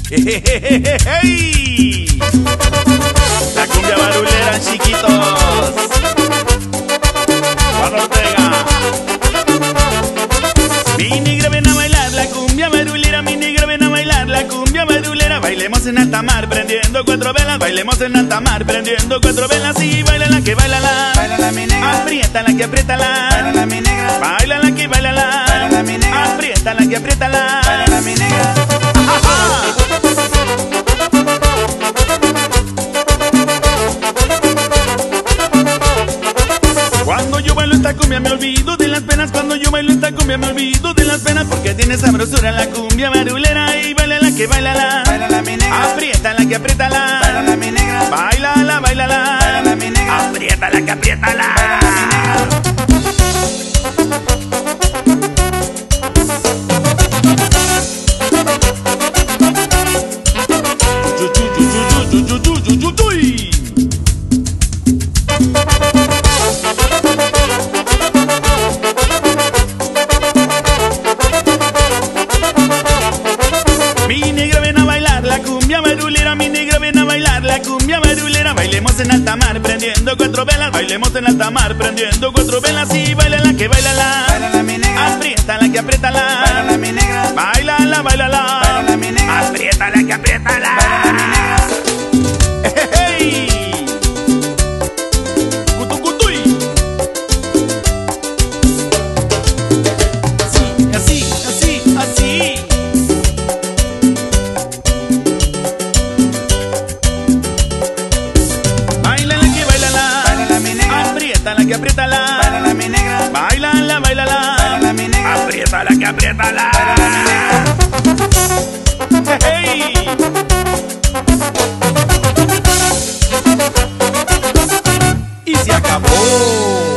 ¡Hey! La cumbia barulera, chiquitos. Juan Ortega. Mi negra, ven a bailar la cumbia barulera. Mi negra, ven a bailar la cumbia barulera. Bailemos en alta mar, prendiendo 4 velas. Bailemos en alta mar, prendiendo 4 velas. Y baila la que baila la. Bailala mi negra. Aprieta la que aprieta la. Bailala mi negra. Baila la que baila la. Bailala mi negra. Aprieta la que aprieta la. Bailala mi negra. Cuando yo bailo esta cumbia me olvido de las penas. Cuando yo bailo esta cumbia me olvido de las penas. Porque tiene sabrosura la cumbia barulera. Y baila la que baila la. Bailala mi negra. Aprieta la que aprieta la. Bailala mi negra. Baila la, baila la. Bailala mi negra. Aprieta la que aprieta la. Bailala mi negra. Mi negra, ven a bailar la cumbia barulera. Mi negra, ven a bailar la cumbia barulera. Bailemos en alta mar, prendiendo 4 velas. Bailemos en alta mar, prendiendo 4 velas. Y baila la que baila la. Bailala mi negra. Aprieta la que aprieta la. Bailala mi negra. Baila la, baila la. Bailala mi negra. Aprieta la que aprieta la. Bailala mi negra. ¡Hey! ¡Cutucutuy! Así, así, así, así. Baila la que baila la. Bailala mi negra. Aprieta la que aprieta la. Bailala mi negra. Baila la, baila la. Bailala mi negra. Aprieta la que aprieta la. Bailala mi negra. ¡Hey! Y se acabó.